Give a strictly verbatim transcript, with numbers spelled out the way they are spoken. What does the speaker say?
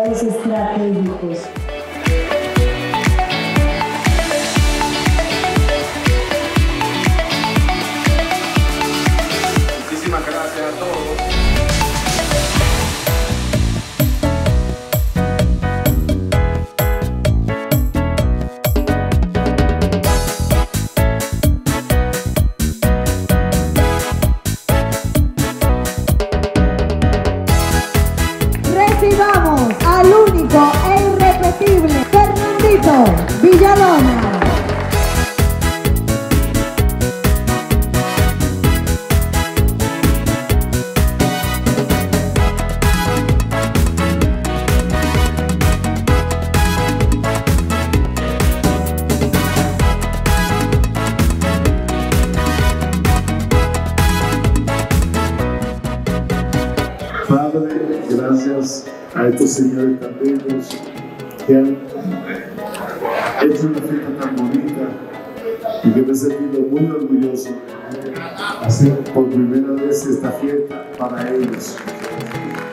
lugares estratégicos. Muchísimas gracias a todos. Recibamos al único e irrepetible Fernandito Villalona. Padre, gracias a estos señores tan bellos que han hecho una fiesta tan bonita y que me he sentido muy orgulloso de hacer por primera vez esta fiesta para ellos.